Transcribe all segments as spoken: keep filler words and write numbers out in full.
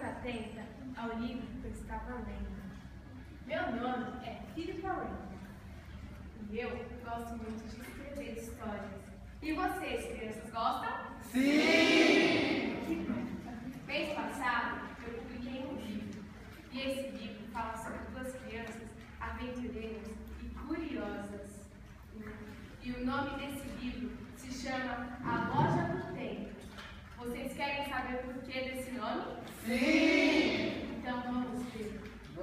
outra atenta ao livro que eu estava lendo. Meu nome é Philippa Rainbow e eu gosto muito de escrever histórias. E vocês, crianças, gostam? Sim! Mês passado, eu publiquei um livro. E esse livro fala sobre duas crianças aventureiras e curiosas. E o nome desse livro se chama A Loja do Tempo. Vocês querem saber o porquê desse nome? Sim! Então vamos ver.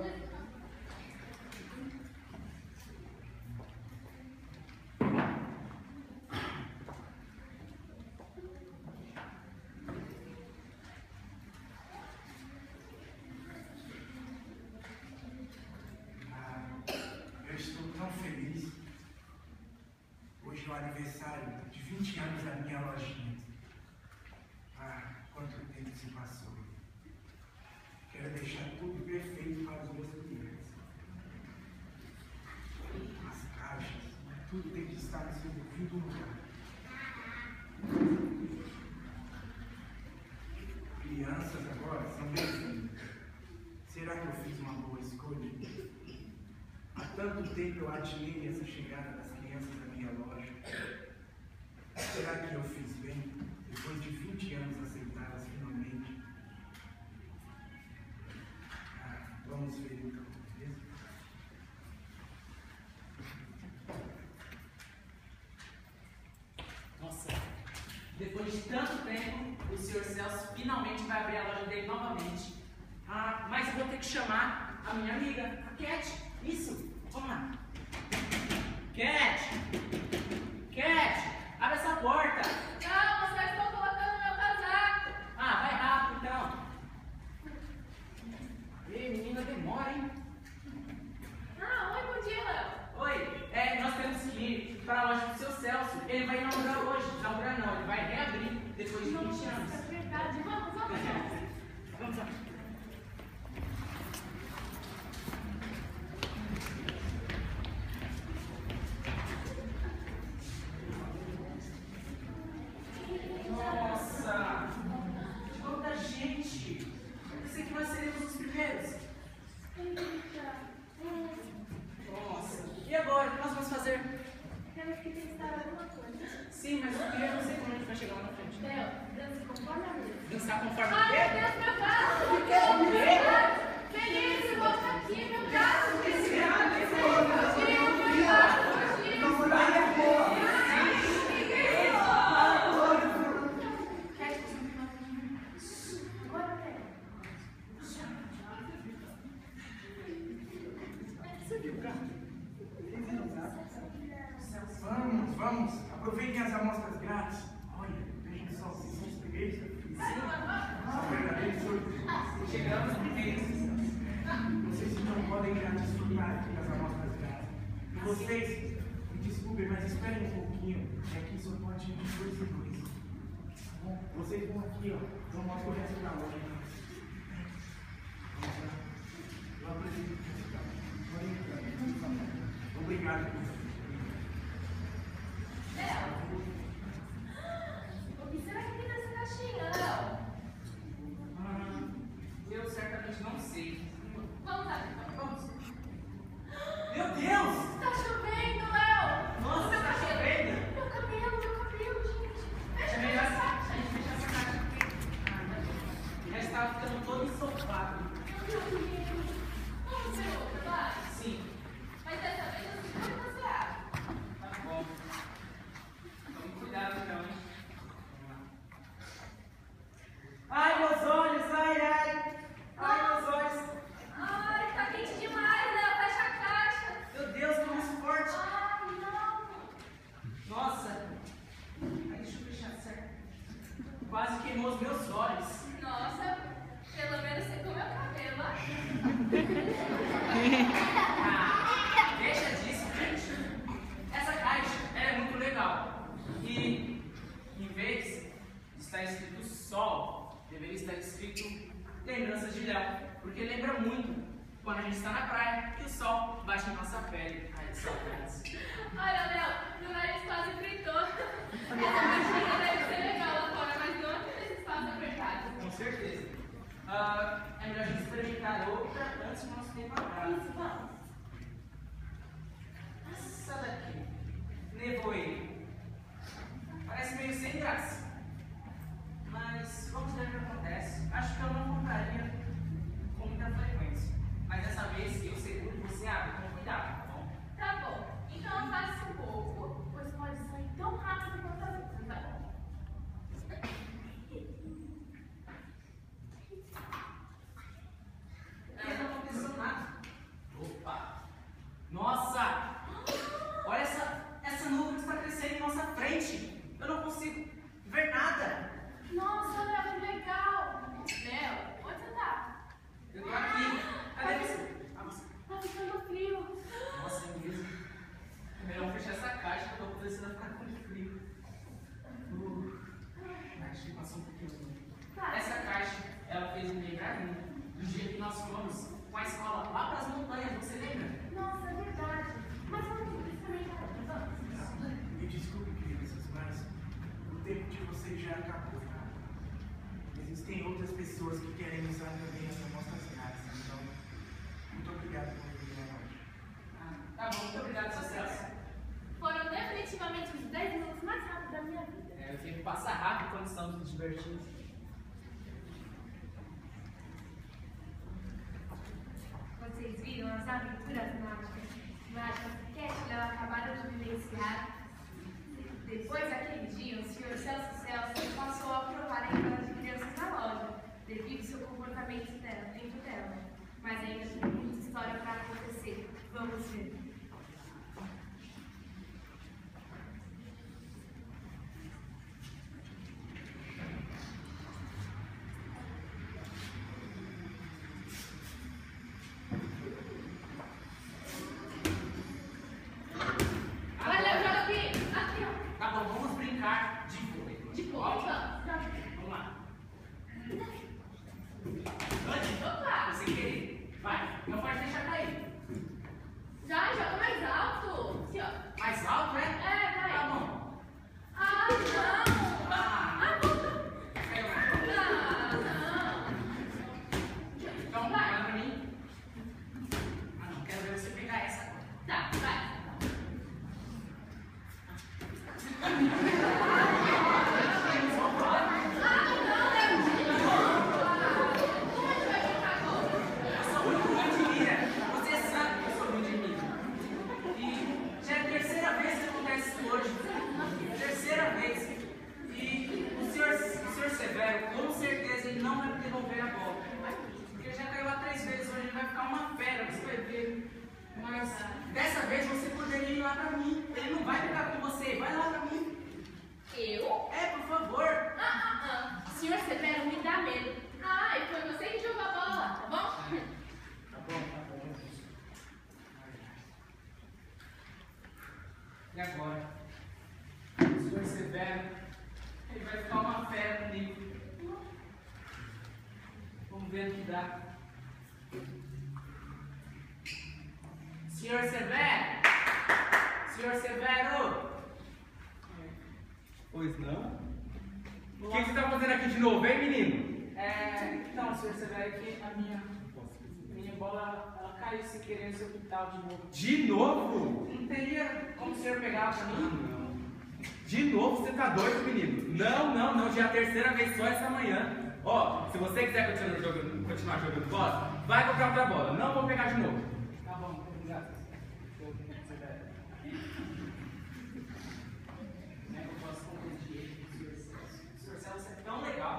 Hoje é o aniversário de vinte anos da minha lojinha. Ah, quanto tempo se passou. Quero deixar tudo perfeito para os meus clientes. As caixas, tudo tem que estar no seu devido lugar. Crianças agora são bem-vindas. Será que eu fiz uma boa escolha? Há tanto tempo eu adiei essa chegada das crianças da minha loja. Será que eu fiz bem? Depois de vinte anos aceitá-las finalmente. Ah, vamos ver então, beleza? Nossa, depois de tanto tempo, o senhor Celso finalmente vai abrir a loja dele novamente. Ah, mas eu vou ter que chamar a minha amiga, a Cat. Isso, vamos lá. Cat! Cat! Abre essa porta! Calma, só estou colocando meu casaco. Ah, vai rápido então. Ei, menina, demora, hein? Ah, oi, bom dia, Léo. Oi, é, nós temos que ir para a loja do seu Celso. Ele vai inaugurar hoje. Inaugurar não, ele vai reabrir depois de vinte anos. É verdade, vamos, vamos, vamos. Vamos lá. Nossa! De quanta gente! Eu pensei que nós seríamos os primeiros. Nossa! E agora? O que nós vamos fazer? Temos que testar alguma coisa. Sim, mas eu queria, não sei como a gente vai chegar lá na frente. Léo, dança conforme a música. Dançar conforme o Ai, meu quê? Deus, meu gato! O quê? Feliz, volta aqui, meu gato! Esse gato, esse Fugiu, meu gato, fugiu! Não vai dar boa! Vamos, vamos, aproveitem as amostras grátis. Olha, vejam só, vocês são os primeiros. São verdadeiros surdos. Chegamos primeiros. Vocês então podem já desfrutar aqui das amostras grátis. E vocês, me desculpem, mas esperem um pouquinho, que aqui só pode ir de dois em dois. Tá bom? Vocês vão aqui, ó, vão mostrar o resto da loja. Vamos lá. Eu apresento o resto da loja. Podem entrar, por favor. Obrigado por isso. Léo, o que será que tem nessa caixinha, Léo? Ah, eu certamente não sei. Vamos lá, então. Vamos. Meu Deus! Tá chovendo, Léo! Nossa, Meu tá cabelo. chovendo? Meu cabelo, meu cabelo, gente! É Fecha melhor essa caixa. a gente fechar essa caixa aqui. Já estava ficando todo ensopado. Meu Deus! Vamos ver outra, vai? Sim, Mas dessa vez eu sei como você abre. tá bom. Tome cuidado então, hein? Vamos lá. Ai, meus olhos! Ai, ai! Ai, meus olhos! Ai, tá quente demais, Léo. Fecha a caixa. Meu Deus, que luz forte! Ai, não. Nossa! Ai, deixa eu fechar certo. Quase queimou os meus olhos. Nossa, pelo menos secou meu cabelo, ó. Ah, deixa disso, gente. Essa caixa ela é muito legal. E em vez de estar escrito sol, deveria estar escrito lembranças de Léo. Porque lembra muito quando a gente está na praia e o sol bate na nossa pele. Ai, que saudades. Olha, Léo, meu nariz quase fritou. Essa caixinha deve ser legal lá fora, mas não aqui nesse espaço apertado. Com certeza. uh, é melhor a gente experimentar outra antes do nosso tempo acabar. Isso, vamos. Essa daqui, nevoeiro. Parece meio sem graça. Mas vamos ver o que acontece. Acho que eu não compraria com muita frequência. Mas dessa vez eu seguro que você abre com cuidado, tá bom? Tá bom. Então afaste um pouco, pois pode sair tão rápido quanto as outras, tá bom? Não aconteceu nada. Opa! Nossa! Olha essa, essa nuvem que está crescendo em nossa frente. Eu não consigo ver nada. Nossa, Léo, que legal! Léo, onde você tá? Eu tô aqui. Cadê você? Ah, você. Tá ficando frio. Nossa, é mesmo. É melhor fechar essa caixa que eu tô começando a ficar com frio. Uh, acho que passou um pouquinho. Tá. Essa caixa, ela fez me lembrar muito do dia que nós fomos com a escola lá para as montanhas, você lembra? Nossa, é verdade. Mas vamos experimentar, vamos? Me desculpe, crianças, mas o tempo de vocês já acabou, tá? Existem outras pessoas que querem usar também as nossas casas, então, muito obrigado por vir hoje. Ah, tá bom, muito obrigado, seu Celso. Foram definitivamente os dez minutos mais rápidos da minha vida. É, o tempo passa rápido quando estamos nos divertindo. Vocês viram as aventuras mágicas, mágicas que Cat e Léo acabaram de vivenciar? Depois daquele dia, o senhor Celso Celso passou a provar a entrada de crianças na loja, devido ao seu comportamento dela, dentro dela. Mas ainda tem muita história para acontecer. Vamos ver. Vai, Léo, joga aqui. Aqui, ó. Tá bom, vamos brincar de vôlei. De boa, vamos. Vamos lá. Opa! Você querer. Vai, não pode deixar cair. Já, joga mais alto. Aqui, ó. Mais alto, né? É, vai. Tá bom. Ah, não. Ah, Ah, volta. caiu mais. Ah, não. Então, olha pra mim. Ah, não, quero ver você pegar essa agora. Tá, vai. Eu sou muito ruim de mira. Você sabe que eu sou ruim de mira. E já é a terceira vez que acontece isso hoje. Terceira vez. E o senhor, o senhor Severo, com certeza, ele não vai devolver a bola. Porque ele já caiu lá três vezes hoje, ele vai ficar uma fera, você vai ver. Mas dessa vez você poderia ir lá pra mim. Ele não vai ficar com você, vai lá pra mim. Eu? É, por favor. Ah, ah, ah. O senhor Severo me dá medo. Ah, e foi você que jogou a bola, tá bom? Tá bom, tá bom. E agora? O senhor Severo, ele vai ficar uma fera comigo. Vamos ver o que dá. Senhor Severo! Senhor Severo! Pois não? O que você está fazendo aqui de novo, hein, menino? É, então, senhor Severo, que a minha, minha bola ela caiu sem querer no seu quintal de novo. De novo? Não teria como o senhor pegar pra mim? Não. De novo, você tá doido, menino? Não, não, não. Já é a terceira vez só essa manhã. Ó, se você quiser continuar jogando, continuar jogando bola, vai comprar outra bola. Não vou pegar de novo. Tá bom, muito obrigado. Senhor Severo. Como é que eu posso competir com o senhor Celso? O senhor Celso é tão legal.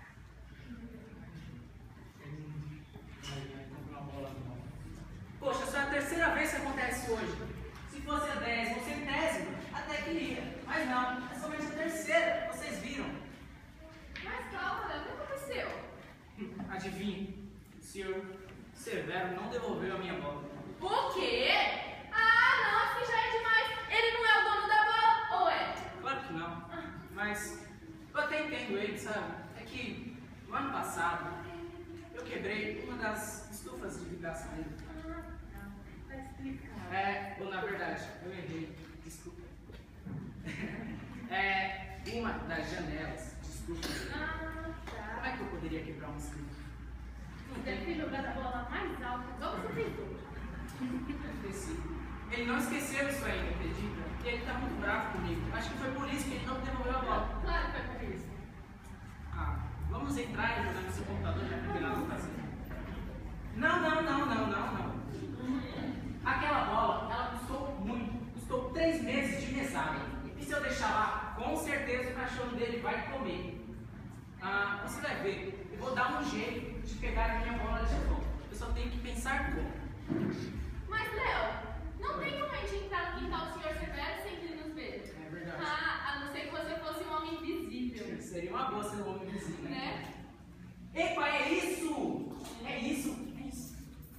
Poxa, essa é a terceira vez que acontece hoje. Se fosse a dez ou centésima, até que ia. Mas não, é somente a terceira. Vocês viram? Mas calma, Léo, o que aconteceu? Adivinhe, o senhor Severo não devolveu a minha bola. O quê? Ah, não, acho que já é demais. Ele não é o dono da bola, ou é? Claro que não. Mas eu até entendo ele, sabe? É que no ano passado eu quebrei uma das estufas de vidraça dele. Ah, tá. Vai explicar. É, ou na verdade, eu errei. Desculpa. É uma das janelas. Desculpa. Ah, Como tá. é que eu poderia quebrar uma estufa? calma. Vamos entender. Esqueci. Ele não esqueceu isso ainda, acredita? E ele tá muito bravo comigo. Acho que foi por isso que ele não devolveu a bola. Claro que foi por isso. Ah, vamos entrar e jogar no seu computador, já que não tem nada pra fazer. Não, não, não, não, não, não. Aquela bola, ela custou muito. Custou três meses de mesada. E se eu deixar lá, com certeza o cachorro dele vai comer. Ah, você vai ver. Eu vou dar um jeito de pegar a minha bola de volta. Eu só tenho que pensar como. Mas, Léo, não tem como a gente entrar no quintal do senhor Severo sem que ele nos veja. É verdade. Ah, a não ser que você fosse um homem invisível. Seria uma boa ser um homem invisível, né? Né? Epa, é isso! É isso, é isso.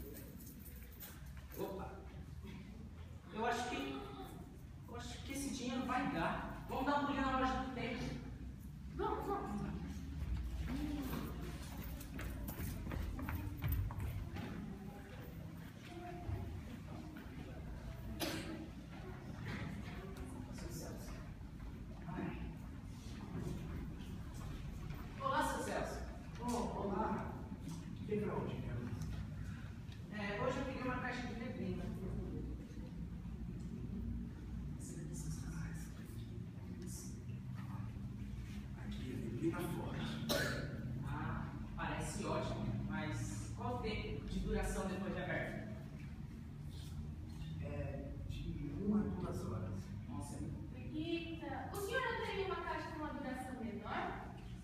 Opa. Eu acho que. Eu acho que esse dinheiro vai dar. Vamos dar um pulinho na loja do tempo. Vamos, vamos. Seu Celso. Ai. Olá, seu Celso. Oh, olá. Vem pra onde, Carlos? É, hoje eu peguei uma caixa de neblina. Aqui é neblina forte. Ah, parece ótimo, mas qual o tempo de duração depois de aberto? É de uma a duas horas. Nossa, é muito. Eita, o senhor não teria uma caixa com uma duração menor?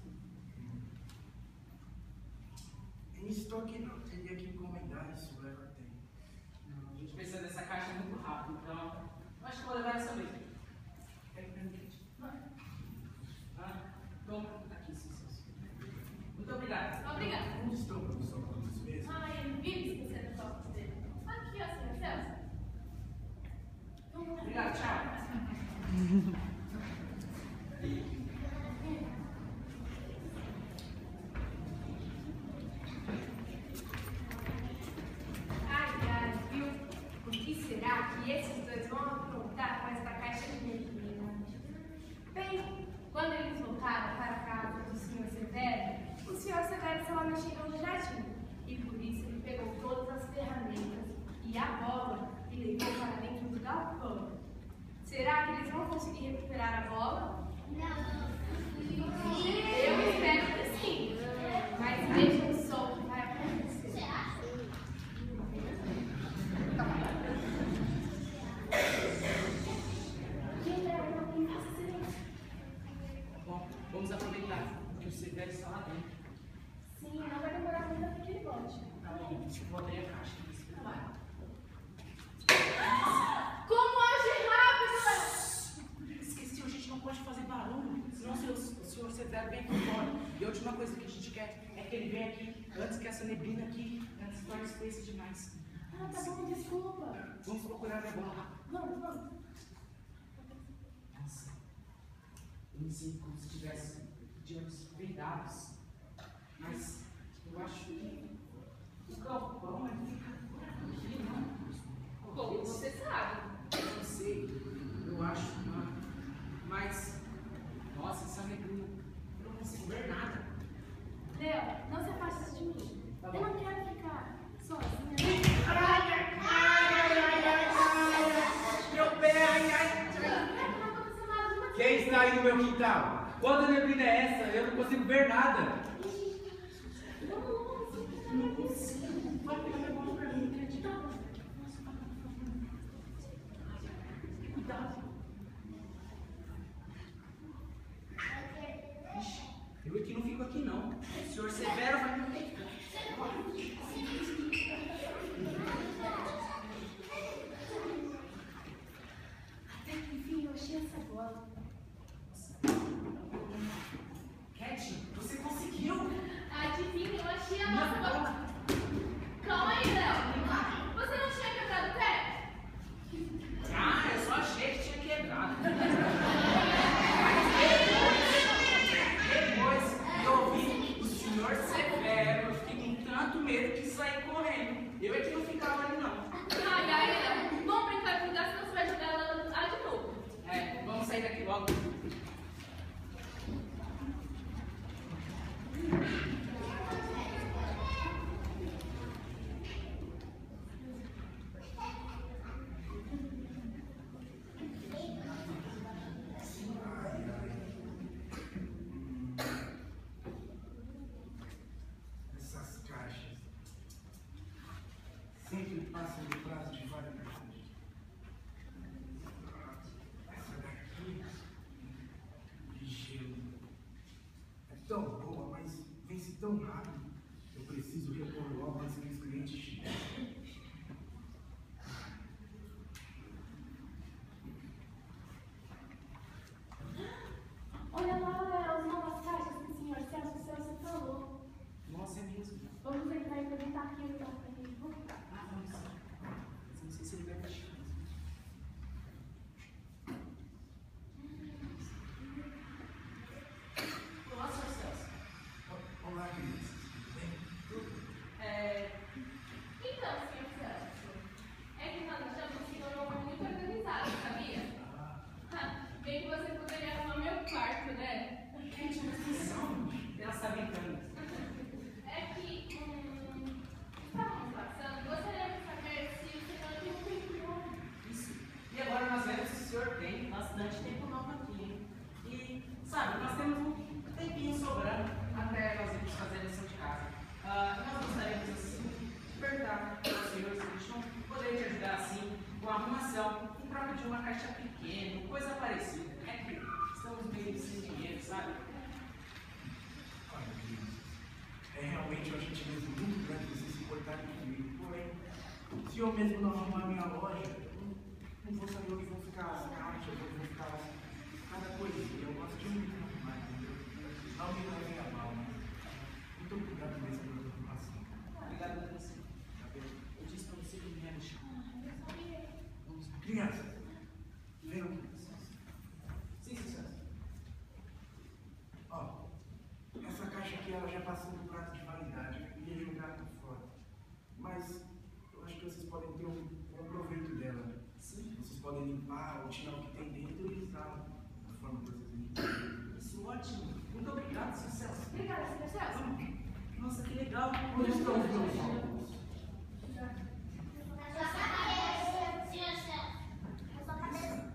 Em estoque não, teria que encomendar, isso leva tempo. Não, a gente precisa dessa caixa muito rápido, então eu acho que vou levar essa mesmo. Pega pra mim, Kate. Ah, toma, aqui, seu Celso. Muito obrigado. Obrigada. Onde estão os óculos mesmo? Ah, ele vive esquecendo os óculos dele. Aqui, ó, senhor Celso. Obrigado, tchau. Ai, ai, viu? O que será que esses dois vão aprontar com essa caixa de neblina? Bem, quando eles voltaram para a casa do senhor Severo, o senhor Severo estava mexendo no jardim. E por isso ele pegou todas as ferramentas e a bola e levou para dentro do galpão. Será que eles vão conseguir recuperar a bola? Eu espero que sim. Mas vejam só o que vai acontecer. Bom, vamos aproveitar que o Severo está lá dentro. Sim, não vai demorar muito até que ele volte. Tá bom, eu vou abrir a caixa. Se prepara. Como age rápido! Esqueci, a gente não pode fazer barulho, senão o senhor, o senhor Severo vem aqui fora. E a última coisa que a gente quer é que ele venha aqui antes que essa neblina aqui ela se torne espessa demais. Ah, tá bom, desculpa. Vamos procurar minha bola. Vamos, vamos. Nossa, eu me sinto como se tivesse de olhos vendados. Mas eu acho que o galpão ele fica por aqui, não? Como você sabe? Eu não sei, eu acho, não. Mas, nossa, essa neblina, eu não consigo ver nada. Léo, não se afaste de mim. Tá Eu bom. não quero ficar sozinha. Meu pé, ai, ai. Não vai acontecer nada, não. Quem está aí no meu quintal? Quanta neblina é essa? Eu não consigo ver nada. Vamos logo, você não vai conseguir. Vai pegar minha bola pra mim, acredita? Cuidado. Ixi, eu aqui não fico aqui não. O senhor Severo vai me pegar. Até que enfim eu achei essa bola. Cat, você conseguiu. sempre passam do prazo de validade. Essa daqui, de gelo, é tão boa, mas vence tão rápido. Eu preciso repor logo antes que os clientes cheguem. Olha lá, as novas caixas que o senhor Celso Celso falou. Nossa, é mesmo. Vamos entrar e perguntar aqui então pra gente voltar. Ah, vamos sim. Mas eu não sei se ele vai estar chegando. Olá, senhor Celso. Olá, crianças. Tudo bem? É... Então, senhor Celso, é que nós achamos que não é muito organizado, sabia? Ah, Bem que você poderia arrumar meu quarto, né? Gente, presta atenção. Ela está brincando. É que, hum, estávamos passando, gostaria de saber se o senhor tem um tempo. Isso. E agora nós vemos que o senhor tem bastante tempo novo aqui, hein? E, sabe, nós temos um tempinho sobrando até nós irmos fazer a lição de casa. Ah, nós gostaríamos, assim, de perguntar para o senhor se a gente não poderia te ajudar, assim, com a arrumação, em troca de uma caixa pequena, coisa parecida. É que estamos meio sem dinheiro, sabe? olha, crianças. É realmente uma gentileza muito grande vocês se importarem comigo. Porém, se eu mesmo não arrumar minha loja, eu não vou saber onde vão ficar as caixas, onde vão ficar as, cada coisinha. Eu gosto de muito arrumar, entendeu? Não me levem a mal, né? Muito obrigado mesmo pela preocupação. Obrigado por você. Eu disse para você que me ia deixar. Vamos lá. Crianças, venham aqui. Sim, sim, senhor. Ó, essa caixa aqui ela já passou do prazo de validade. Eu ia jogar por fora. Mas eu acho que vocês podem ter um bom proveito dela. Sim. Vocês podem limpar ou tirar o que tem dentro e usar da forma que vocês entendem. Isso, ótimo. Muito obrigado, senhor Celso. Obrigada, senhor Celso. Nossa, que legal. Onde estão os meus óculos? Na sua cabeça, senhor Celso. Na sua cabeça.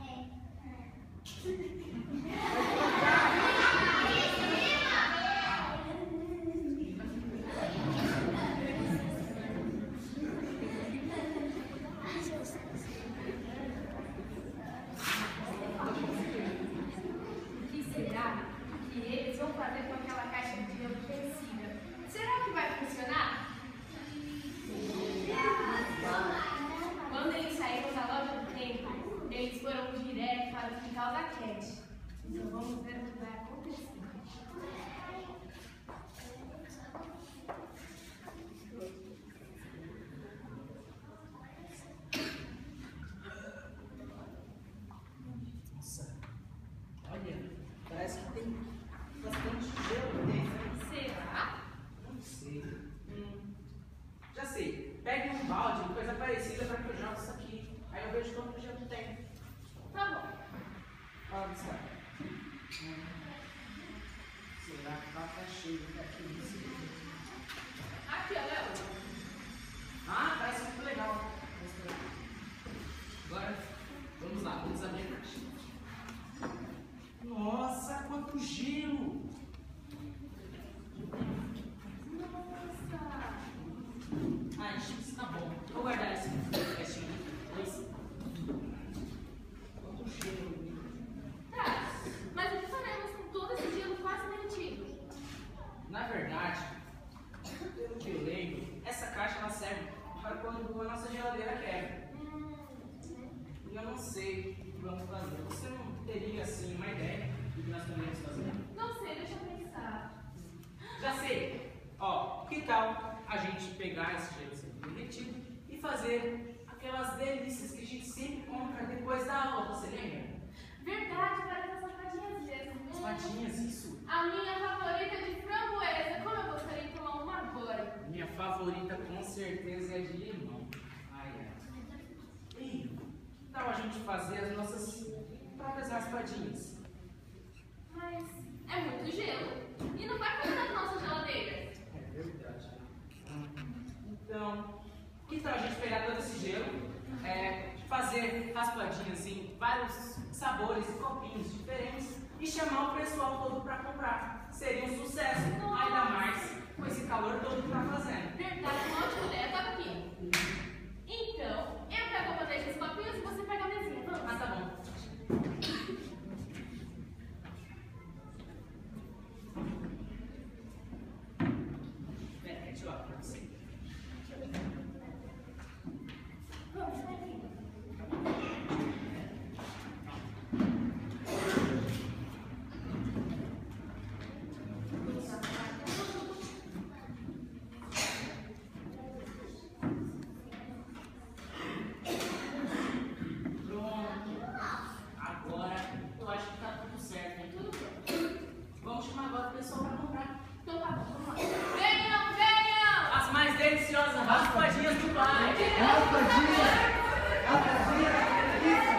O que será que eles vão fazer com aquela caixa de gelo vencida? Será que vai funcionar? Quando eles saíram da loja do tempo, eles foram direto para o quintal da Cat. Então vamos ver o que vai acontecer. Nossa, olha, parece que tem bastante gelo dentro. Será? Não sei. Hum, já sei. Pegue um balde, coisa parecida, para que eu jogue isso aqui. Aí eu vejo quanto gelo tem. Tá bom. Olha, buscar. Hum. Será que vai estar cheio daqui? Aqui, ó, Léo. Ah, parece muito legal. Agora, vamos lá, vamos abrir a caixa. Nossa, quanto gelo! Nossa. Ai, chips, tá bom. Vou guardar esse restinho aqui. Dois. Quanto gelo! Tá, mas o que faremos com todo esse gelo quase derretido? Na verdade, pelo que eu lembro, essa caixa ela serve para quando a nossa geladeira quebra. E eu não sei o que vamos fazer. Você não teria, assim, uma ideia do que nós poderíamos fazer? Não sei, deixa eu pensar. Já sei! Ó, que tal a gente pegar esse gelo sendo derretido e fazer aquelas delícias que a gente sempre compra depois da aula, você lembra? Verdade, parece as safadinhas mesmo. As patinhas, isso. A minha favorita é de framboesa. Como eu gostaria de tomar uma agora. Minha favorita com certeza é de limão. Ai, ai. E que tal a gente fazer as nossas próprias raspadinhas? Mas é muito gelo. E não vai caber nas nossas geladeiras. É verdade. Então, que tal a gente pegar todo esse gelo, é, fazer raspadinhas em vários sabores e copinhos diferentes e chamar o pessoal todo para comprar? Seria um sucesso, ainda mais com esse calor todo que tá fazendo. Verdade, uma ótima ideia. Toca aqui. deliciosas raspadinhas do pai. Raspadinha! Raspadinha! Isso!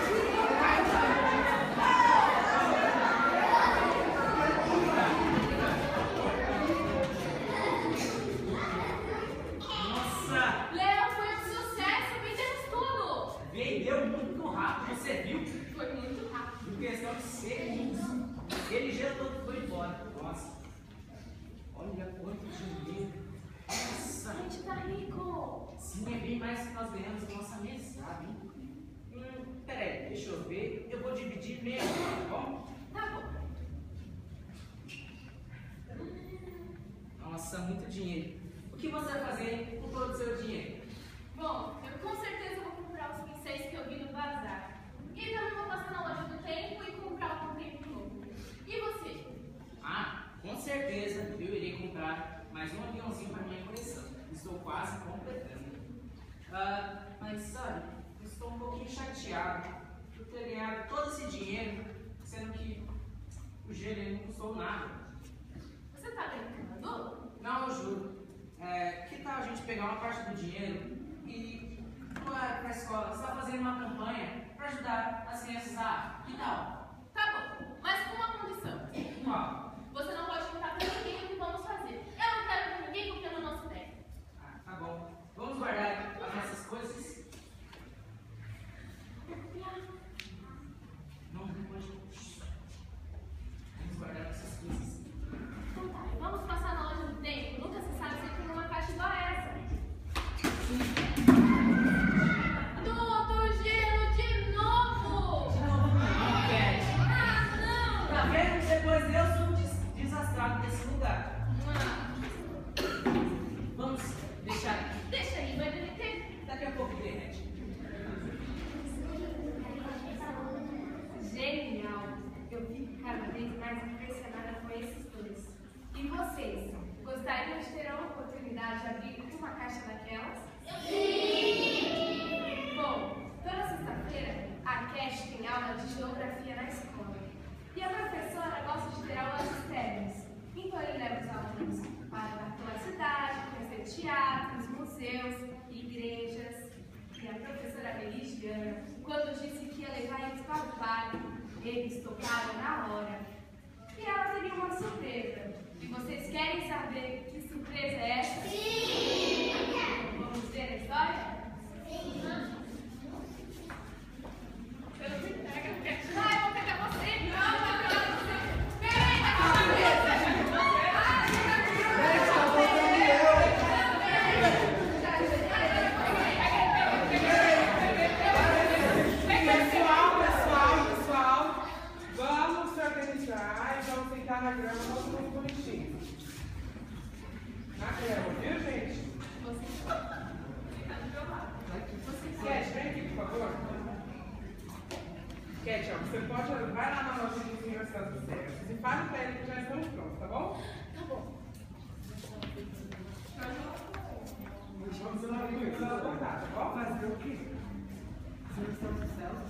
Nossa! Léo, foi um sucesso, vendemos tudo. Vendeu muito rápido, você viu? Foi muito rápido. Em questão de segundos. Aquele gelo todo foi embora. Nossa! Olha quanto dinheiro! Nossa! A gente tá rico. Sim, é bem mais que nós ganhamos na nossa mesada, hein? Hum, peraí, deixa eu ver. Eu vou dividir mesmo, tá bom? Tá bom. Nossa, muito dinheiro. O que você vai fazer com todo o seu dinheiro? Bom, eu com certeza vou comprar os pincéis que eu vi no bazar. E também vou passar na loja do tempo e comprar um tempo novo. E você? Ah, com certeza eu irei comprar mais um aviãozinho para minha coleção. Estou quase completando. Ah, mas sabe, eu estou um pouquinho chateado por ter ganhado todo esse dinheiro, sendo que o gelo não custou nada. Você tá brincando? Não, eu juro. É, que tal a gente pegar uma parte do dinheiro e ir para a escola, só fazendo uma campanha para ajudar as crianças a... Que tal? Tá bom, mas com uma condição. Qual? Você não pode contar pra ninguém o que vamos fazer. Eu não quero que ninguém confie na nossa ideia. Ah, tá bom. Vamos guardar as nossas coisas? Não, não pode. Vamos guardar essas coisas. Então tá, vamos passar na loja do tempo. Nunca se sabe se tem uma caixa igual a essa. Tudo gelo de novo! Não, Cat. Ah, não! Tá vendo? Depois eu sou um des desastrado desse lugar. Ah, Vamos deixar aqui. deixa aí, vai derreter. Daqui a pouco derrete. Genial! Eu fico cada vez mais impressionada com esses dois. E vocês? Gostariam de ter a oportunidade de abrir uma caixa daquelas? Sim! Bom, toda sexta-feira a Cash tem aula de geografia na escola. E a professora gosta de ter aulas externas. Então ele leva os alunos para a cidade, conhecer teatros, museus, igrejas. E a professora Meridiana, quando disse que ia levar eles para o parque, eles tocaram na hora. E ela teria uma surpresa. E vocês querem saber que surpresa é essa? Sim! Vamos ver a história? Sim! Vai, eu vou pegar você! Não, eu vou pegar você! Peraí, vai Pessoal, pessoal, pessoal, vamos se organizar e vamos sentar na grama todo mundo bonitinho. Na grama, viu, gente? Cat, vem aqui, por favor. Cat, ó, você pode, vai lá na loja do senhor Santos Serras e fale pra ele que já estamos prontos, tá bom? Tá bom. Vamos lá, vamos lá, voltar, tá bom? Fazer o quê? Senhor Santos Celso?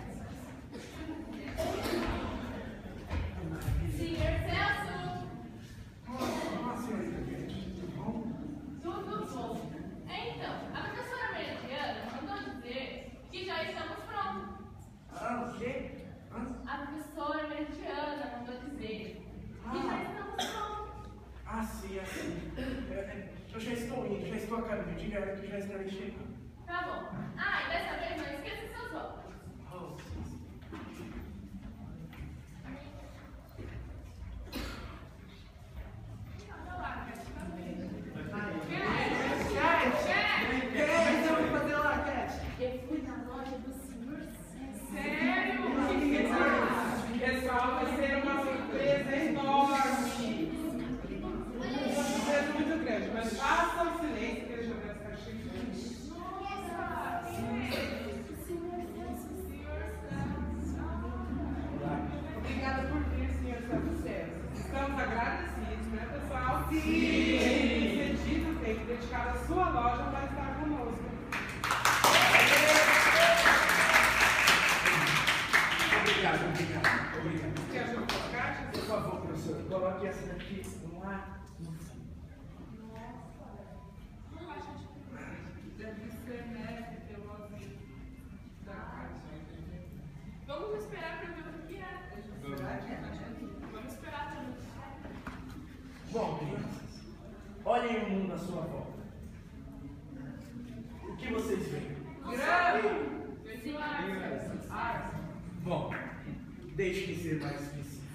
Senhor Celso! Olá, senhorita Cat. Tudo bom? Tudo bom. Então, a professora Meridiana mandou dizer que já estamos prontos. Ah, o quê? Hã? A professora Meridiana mandou dizer que já estamos prontos. Ah, sim, assim. É, é, eu já estou indo, já estou a caminho. Diga a ela que já estarei chegando. Tá bom. Ah, e dessa vez não esqueça seus óculos. Oh, sim, sim. Eu fui na loja do senhor César. Sério? Pessoal, vai ser uma surpresa enorme. Uma surpresa muito grande, mas faça o silêncio, deixa eu ver as caixinhas. Obrigada por vir, senhor Santos Serras. Estamos agradecidos, né, pessoal? Sim! Tem cedido tempo dedicado à sua loja para estar conosco. Obrigado, obrigado, obrigado. Te ajuda com as caixas? Por favor, professor, coloque essa daqui lá no fundo. deixe de ser mais específico.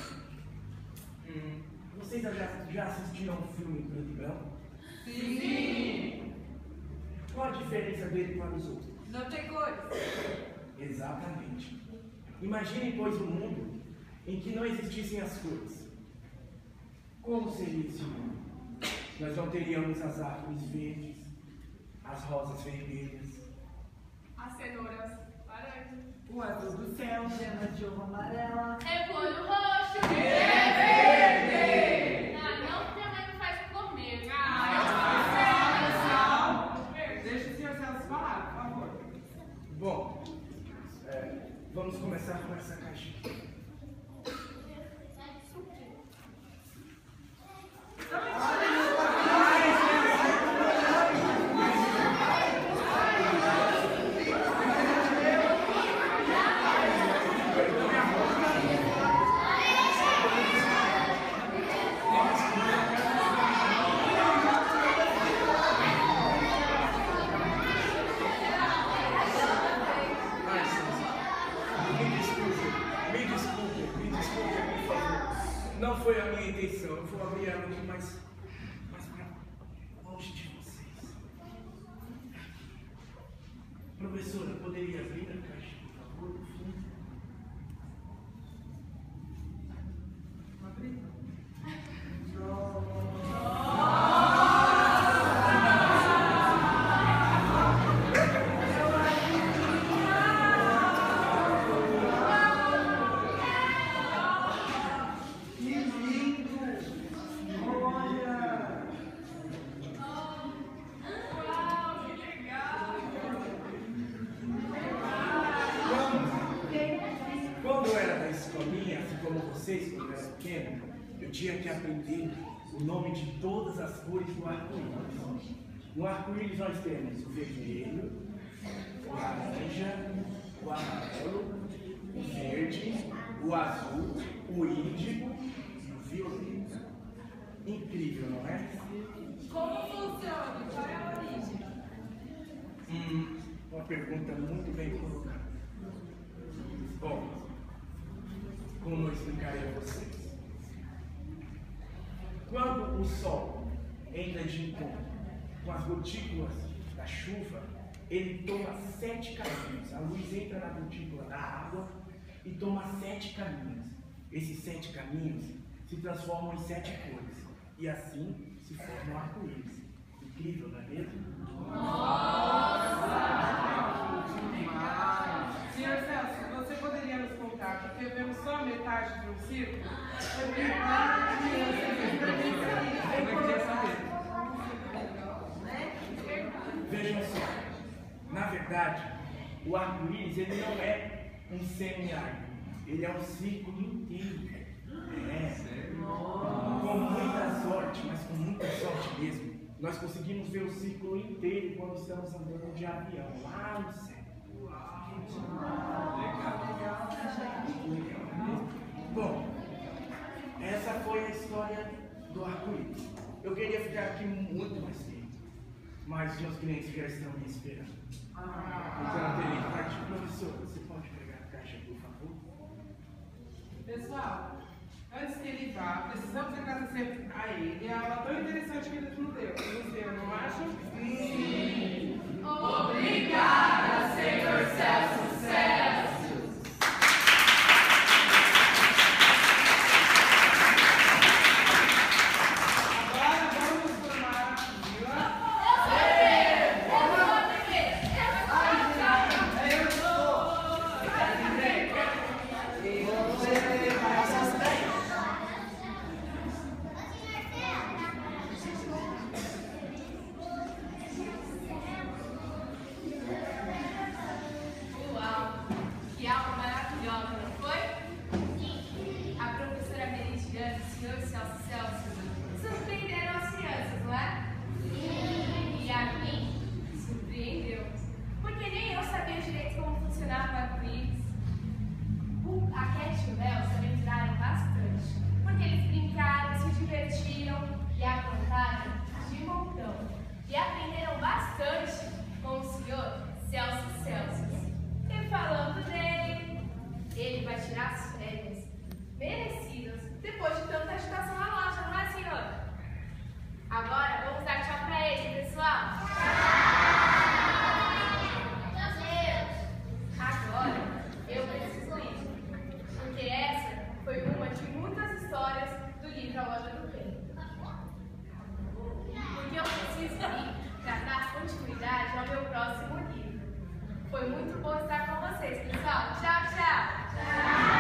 Hum, vocês já, já assistiram um filme em preto e branco? Sim! Qual a diferença dele para os outros? Não tem cores. Exatamente. Imaginem, pois, um mundo em que não existissem as cores. Como seria esse mundo? Nós não teríamos as árvores verdes, as rosas vermelhas, As cenouras laranjas. O azul do céu, gema de uva amarela. Repolho roxo. É verde! Ah, não, porque minha mãe me faz comer. Ah, Deixa o senhor Celso falar, por favor. Bom, é, vamos começar com essa caixinha. Não foi a minha intenção, eu vou abrir ela aqui mais, mais pra longe de vocês. Professora, poderia abrir a caixa, por favor, no fundo? Quando eu era da escolinha, assim como vocês, quando eu era pequeno, eu tinha que aprender o nome de todas as cores do arco-íris. No arco-íris nós temos o vermelho, o laranja, o amarelo, o verde, o azul, o índigo e o violeta. Incrível, não é? Como funciona? Qual é a origem? Hum, uma pergunta muito bem colocada. Bom, como eu explicarei a vocês? Quando o sol entra de encontro com as gotículas da chuva, ele toma sete caminhos. A luz entra na gotícula da água e toma sete caminhos. Esses sete caminhos se transformam em sete cores. E assim se forma um arco-íris. Incrível, não é mesmo? Senhor Celso, você poderia nos contar, porque vemos só a metade de um círculo? É verdade, Vejam só, na verdade, o arco-íris ele não é um semi-arco, ele é um círculo inteiro. É. Com muita sorte, mas com muita sorte mesmo, nós conseguimos ver o círculo inteiro quando estamos andando de avião, lá no céu. Bom, essa foi a história do arco-íris. Eu queria ficar aqui muito mais tempo, mas meus clientes já estão me esperando. Então eu teria que partir. Professor, você pode pegar a caixa, por favor? Pessoal, antes que ele vá, precisamos agradecer a ele a aula tão interessante que ele nos deu. Nos deu, não acham? Sim! Obrigada, senhor Celso Celso. Agora vamos formar a fila. pessoal? Agora, eu preciso ir, porque essa foi uma de muitas histórias do livro A Loja do Tempo. Porque eu preciso ir para dar continuidade ao meu próximo livro. Foi muito bom estar com vocês, pessoal. Tchau, tchau! Tchau!